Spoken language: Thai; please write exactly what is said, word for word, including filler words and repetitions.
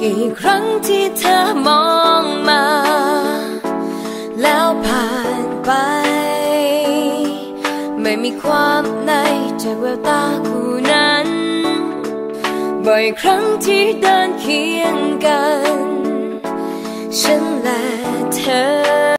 กี่ครั้งที่เธอมองมาแล้วผ่านไปไม่มีความในจากแววตาคู่นั้นบ่อยครั้งที่เดินเคียงกันฉันและเธอ